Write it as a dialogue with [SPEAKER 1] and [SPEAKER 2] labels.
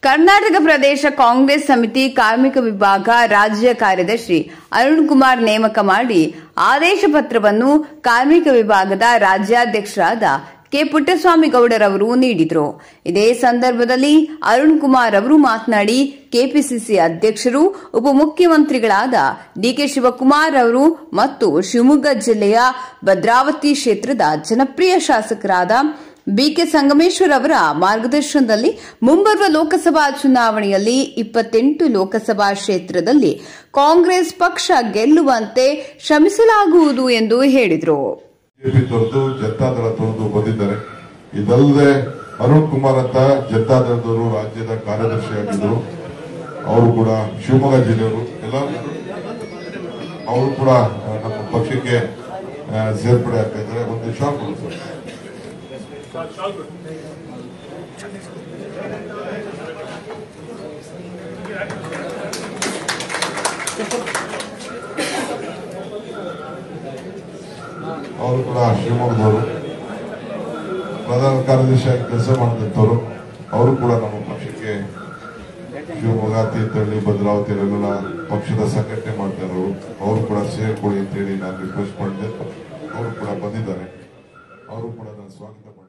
[SPEAKER 1] ಕರ್ನಾಟಕ ಪ್ರದೇಶ ಕಾಂಗ್ರೆಸ್ ಸಮಿತಿ ಕಾರ್ಮಿಕ ವಿಭಾಗ ರಾಜ್ಯ ಕಾರ್ಯದರ್ಶಿ ಅರುಣ್ ಕುಮಾರ್ ನೇಮಕ ಮಾಡಿ ಆದೇಶ ಪತ್ರವನ್ನು ಕಾರ್ಮಿಕ ವಿಭಾಗದ ರಾಜ್ಯಾಧ್ಯಕ್ಷರಾದ ಕೆ ಪುಟ್ಟಸ್ವಾಮಿ ಗೌಡರವರು ನೀಡಿದರು. ಇದೇ ಸಂದರ್ಭದಲ್ಲಿ ಅರುಣ್ ಕುಮಾರ್ ಅವರು ಮಾತನಾಡಿ, ಕೆಪಿಸಿಸಿ ಅಧ್ಯಕ್ಷರು ಉಪಮುಖ್ಯಮಂತ್ರಿಗಳಾದ ಡಿಕೆ ಶಿವಕುಮಾರ್ ಅವರು ಮತ್ತು ಶಿವಮೊಗ್ಗ ಜಿಲ್ಲೆಯ ಭದ್ರಾವತಿ ಕ್ಷೇತ್ರದ ಜನಪ್ರಿಯ ಶಾಸಕರಾದ ಬಿಕೆ ಸಂಗಮೇಶ್ವರ್ ಅವರ ಮಾರ್ಗದರ್ಶನದಲ್ಲಿ ಮುಂಬರುವ ಲೋಕಸಭಾ ಚುನಾವಣೆಯಲ್ಲಿ 28 ಲೋಕಸಭಾ ಕ್ಷೇತ್ರದಲ್ಲಿ ಕಾಂಗ್ರೆಸ್ ಪಕ್ಷ ಗೆಲ್ಲುವಂತೆ ಶ್ರಮಿಸಲಾಗುವುದು ಎಂದು ಹೇಳಿದರು.
[SPEAKER 2] ಜನತಾದಳ ತೊರೆದು ಬಂದಿದ್ದಾರೆ. ಇದಲ್ಲದೆ ಅರುಣ್ ಕುಮಾರ್ ಅಂತ ಜನತಾದಳದವರು ರಾಜ್ಯದ ಕಾರ್ಯದರ್ಶಿಯಾಗಿದ್ದರು. ಅವರು ಕೂಡ ಶಿವಮೊಗ್ಗ ಜಿಲ್ಲೆಯವರು. ಅವರು ಕೂಡ ನಮ್ಮ ಪಕ್ಷಕ್ಕೆ ಸೇರ್ಪಡೆ ಆಗ್ತಾ ಇದ್ದಾರೆ. ಒಂದು ಶಾಕ್ ಕೊಡುತ್ತೆ. ಅವರು ಕೂಡ ಶಿವಮೊಗ್ಗದವರು, ಪ್ರಧಾನ ಕಾರ್ಯದರ್ಶಿಯಾಗಿ ಕೆಲಸ ಮಾಡಿದಂಥವ್ರು. ಅವರು ಕೂಡ ನಮ್ಮ ಪಕ್ಷಕ್ಕೆ ಶಿವಮೊಗ್ಗ, ತೀರ್ಥಹಳ್ಳಿ, ಭದ್ರಾವತಿಯಲ್ಲೆಲ್ಲ ಪಕ್ಷದ ಸಂಘಟನೆ ಮಾಡ್ತಾ ಇರೋರು. ಅವರು ಕೂಡ ಸೇರ್ಕೊಳ್ಳಿ ಅಂತೇಳಿ ನಾನು ರಿಕ್ವೆಸ್ಟ್ ಮಾಡಿದೆ. ಅವರು ಕೂಡ ಬಂದಿದ್ದಾರೆ. ಅವರು ಕೂಡ ನಾನು ಸ್ವಾಗತ